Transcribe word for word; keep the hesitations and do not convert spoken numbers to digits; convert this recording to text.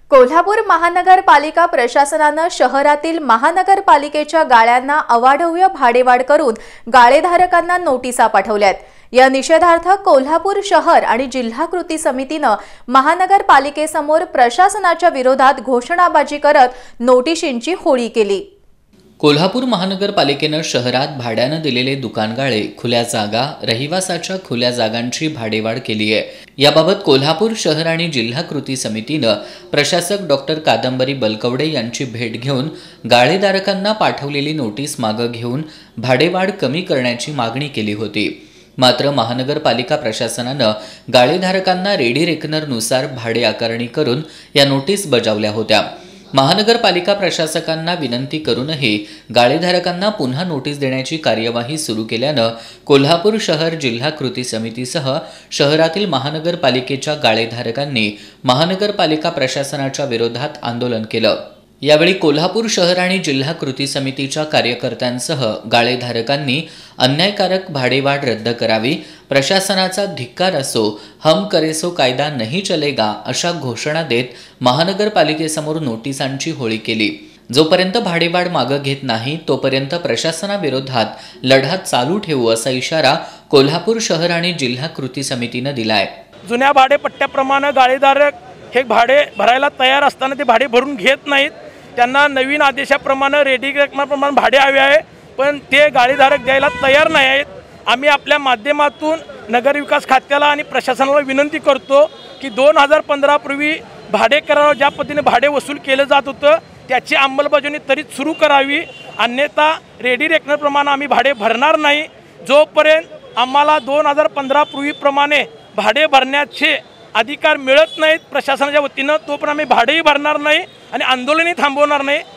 कोल्हापूर महानगरपालिका प्रशासनाने शहरातील महानगरपालिकेच्या गाळ्यांना अवाढव्य भाडेवाढ करून गाळेधारकांना नोटिसा पाठवल्यात। या निषेधार्थ कोल्हापूर शहर आणि जिल्हा कृती समितीने महानगरपालिकेसमोर प्रशासनाच्या विरोधात घोषणाबाजी करत नोटिशींची होळी केली। कोल्हापूर महानगरपालिकेने शहरात भाड्याने दिलेले दुकानगाळे, खुल्या जागा, रहिवासाच्या खुल्या जागांची भाडेवाढ केली आहे। याबाबत कोल्हापूर शहर आणि जिल्हा कृती समितीने प्रशासक डॉक्टर कादंबरी बलकवडे यांची भेट घेऊन गाळेधारकांना पाठवलेली नोटीस मागे घेऊन भाडेवाढ कमी करण्याची मागणी केली होती। मात्र महानगरपालिका प्रशासनाने गाळेधारकांना रेडी रेकनरनुसार भाडे आकारणी करून या नोटीस बजावल्या होत्या। महानगरपालिका प्रशासकांना विनंती करूनही गाळेधारकांना पुन्हा नोटीस देण्याची कार्यवाही सुरू केल्याने कोल्हापूर शहर जिल्हा कृती समितीसह शहरातील महानगरपालिकेच्या गाळेधारकांनी महानगरपालिका प्रशासनाच्या विरोधात आंदोलन केलं। यावेळी कोल्हापूर शहर आणि जिल्हा कृती समितीच्या कार्यकर्त्यांसह गाळेधारकांनी अन्यायकारक भाडेवाढ रद्द करावी, प्रशासनाचा धिक्कार असो, हम करे सो कायदा नहीं चलेगा अशा घोषणा देत महानगरपालिकेसमोर नोटिसांची होळी केली। जोपर्यंत भाडेवाढ मागे घेत नाही तोपर्यंत प्रशासनाविरोधात लढा चालू ठेवू असा इशारा कोल्हापूर शहर आणि जिल्हा कृती समितीने दिलाय। जुन्या भाडेपट्ट्याप्रमाणे गाळेधारक हे भाडे भरायला तयार असताना ते भाडे भरून घेत नाहीत। त्यांना नवीन आदेशाप्रमाणे रेडी रकमाप्रमाणे भाडे हवे आहे, पण ते गाळेधारक द्यायला तयार नाही आहेत। आम्ही आपल्या माध्यमातून नगरविकास खात्याला आणि प्रशासनाला विनंती करतो की दोन हजार पंधरा पूर्वी भाडे करार ज्या पद्धतीने भाडे वसूल केलं जात होतं त्याची अंमलबजावणी त्वरित सुरू करावी, अन्यथा रेडी रेकनरप्रमाणे आम्ही भाडे भरणार नाही। जोपर्यंत आम्हाला दोन हजार पंधरा पूर्वीप्रमाणे भाडे भरण्याचे अधिकार मिळत नाहीत प्रशासनाच्या वतीनं तोपर्यंत आम्ही भाडेही भरणार नाही आणि आंदोलनही थांबवणार नाही।